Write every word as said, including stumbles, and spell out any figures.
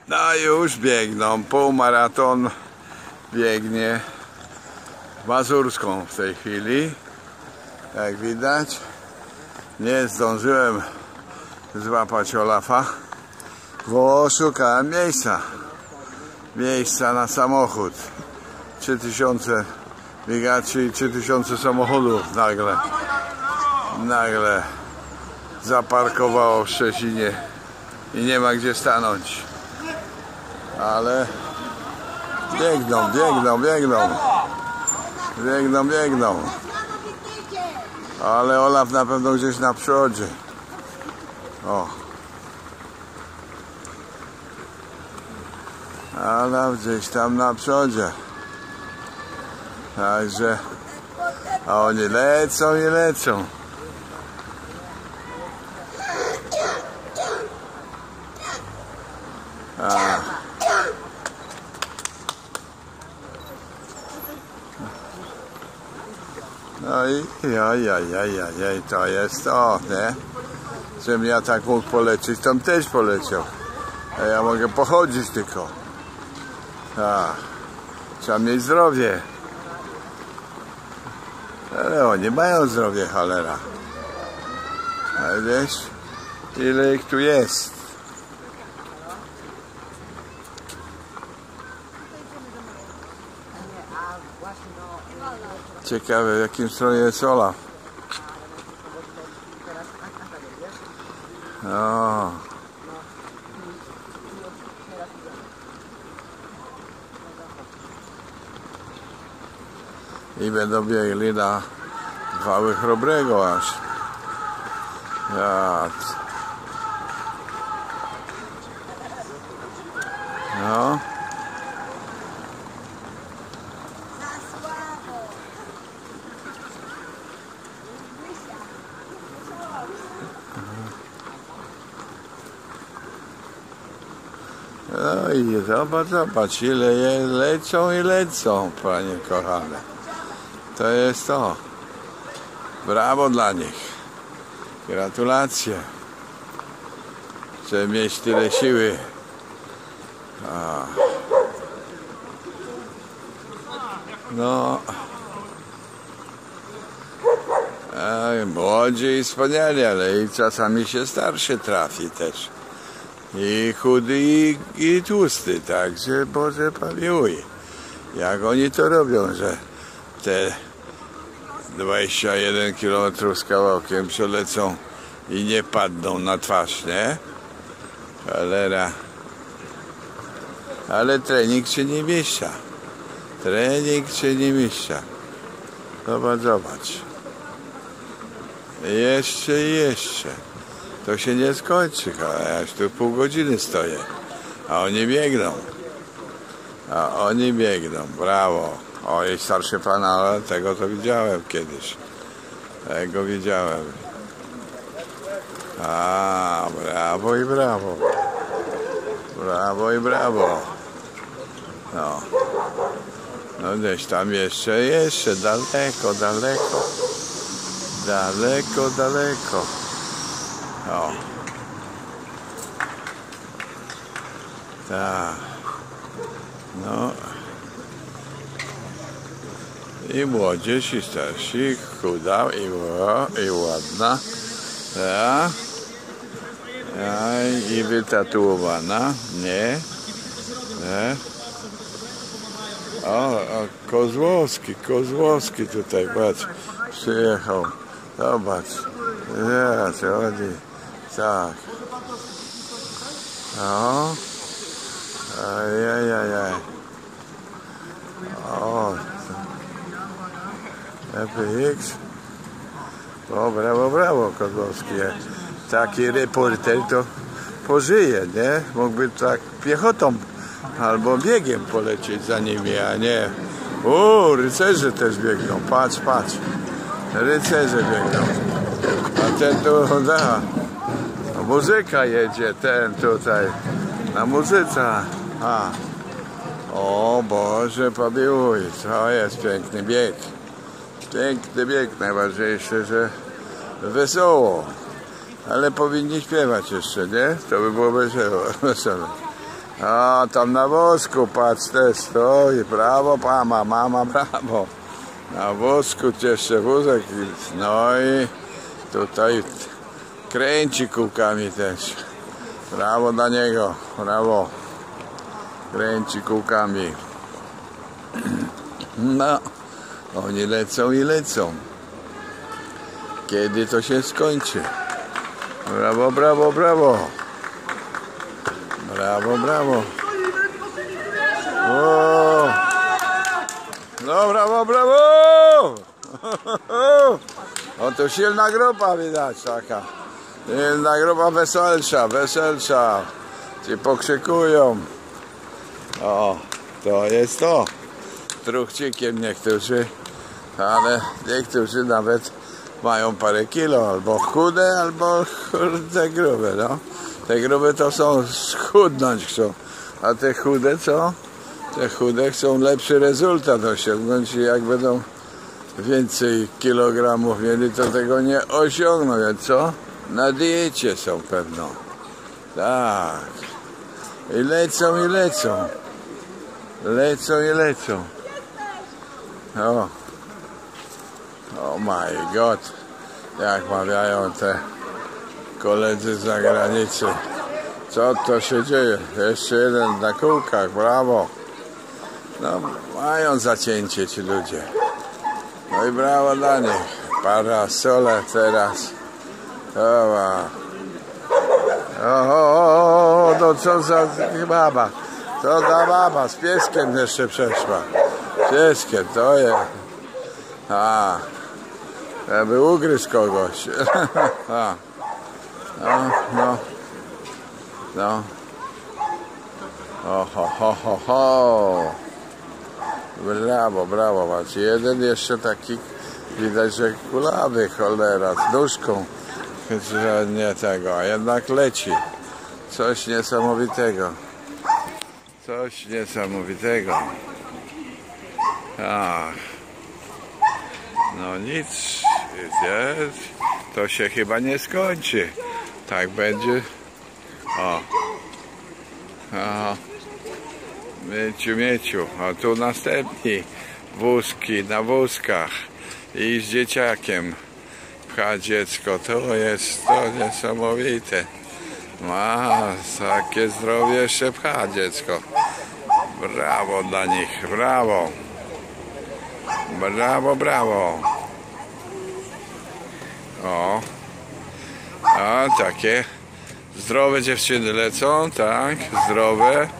No już biegną, półmaraton biegnie Mazurską w tej chwili, jak widać. Nie zdążyłem złapać Olafa, bo szukałem miejsca miejsca na samochód. trzy tysiące biegaczy i trzy tysiące samochodów nagle nagle zaparkowało w Szczecinie i nie ma gdzie stanąć. Ale biegną, biegną, biegną. Biegną, biegną. Ale Olaf na pewno gdzieś na przodzie. O. Olaf gdzieś tam na przodzie. Także a oni lecą i lecą. A. No i jaj, jaj, jaj, jaj, to jest to, nie? Żebym ja tak mógł polecieć, tam też poleciał. A ja mogę pochodzić tylko. A. Trzeba mieć zdrowie. Ale oni mają zdrowie, cholera. A wiesz, ile ich tu jest? Ciekawe, w jakim stronie jest Olaf. O. I będą biegli na Wały Chrobrego aż. Ja. No. No i zobacz, zobacz, ile je lecą i lecą, panie kochane. To jest to. Brawo dla nich. Gratulacje. Chcę mieć tyle siły. A. No. A, młodzi i wspaniali, ale i czasami się starszy trafi też. I chudy, i, i tłusty, także Boże pamiłuj. Jak oni to robią, że te dwadzieścia jeden kilometrów z kawałkiem przelecą i nie padną na twarz, nie? Cholera. Ale trening się nie mieszcza. Trening się nie mieszcza. Zobacz, zobacz. Jeszcze i jeszcze. To się nie skończy, ja już tu pół godziny stoję. A oni biegną. A oni biegną, brawo. O, jest starszy pan, ale tego to widziałem kiedyś. Tego widziałem. A, brawo i brawo. Brawo i brawo. No. No gdzieś tam jeszcze, jeszcze daleko, daleko. Daleko, daleko. O. Tak. No. I młodzież, i starsi, chuda, i, i ładna. Tak. Ja, i wytatuowana. Nie. Nie. O, o, Kozłowski, Kozłowski tutaj, patrz, przyjechał. Zobacz. Ja, co chodzi. Tak. O. Ajajajaj. O. F X. O, brawo, brawo, Kozłowski. Taki reporter to pożyje, nie? Mógłby tak piechotą albo biegiem polecieć za nimi, a nie... O, rycerze też biegną. Patrz, patrz. Rycerze biegną. A ten tu, da. Muzyka jedzie, ten tutaj. Na muzyce. A. O Boże, pobiłuj. To jest piękny bieg. Piękny bieg. Najważniejsze, że wesoło. Ale powinni śpiewać jeszcze, nie? To by było wesoło. A tam na wózku, patrz, też stoi. Brawo, mama, mama, brawo. Na wózku jeszcze wózek. No i tutaj kręci kółkami też. Brawo dla niego, brawo. Kręci kółkami. No, oni lecą i lecą. Kiedy to się skończy? Brawo, brawo, brawo. Brawo, brawo. O! No, brawo, brawo. O, to silna grupa widać taka. Silna grupa weselsza, weselsza. Ci pokrzykują. O, to jest to. Truchcikiem niektórzy, ale niektórzy nawet mają parę kilo, albo chude, albo te grube, no. Te grube to są schudnąć chcą, a te chude co? Te chude chcą lepszy rezultat osiągnąć i jak będą więcej kilogramów mieli, to tego nie osiągną, więc co? Na diecie są pewno. Tak. I lecą, i lecą. Lecą, i lecą. O. Oh my god. Jak mawiają te koledzy z zagranicy. Co to się dzieje? Jeszcze jeden na kółkach, brawo. No, mają zacięcie ci ludzie. No i brawo dla nich. Parasole teraz. O, o, o, o, no co za baba. Co za baba, z pieskiem jeszcze przeszła. Pieskiem, to jest. A, żeby ugryźć kogoś. A. No, no. No. O, ho, ho, ho, ho. Brawo, brawo, macie. Jeden jeszcze taki, widać, że kulawy, cholera, z nóżką. Że nie tego, a jednak leci. Coś niesamowitego. Coś niesamowitego. Ach. No nic, jest. To się chyba nie skończy. Tak będzie. O. Aha. Mieciu, mieciu. A tu następni wózki na wózkach. I z dzieciakiem pcha dziecko. To jest to niesamowite. Ma takie zdrowie jeszcze pcha dziecko. Brawo dla nich. Brawo. Brawo, brawo. O. A takie zdrowe dziewczyny lecą, tak, zdrowe.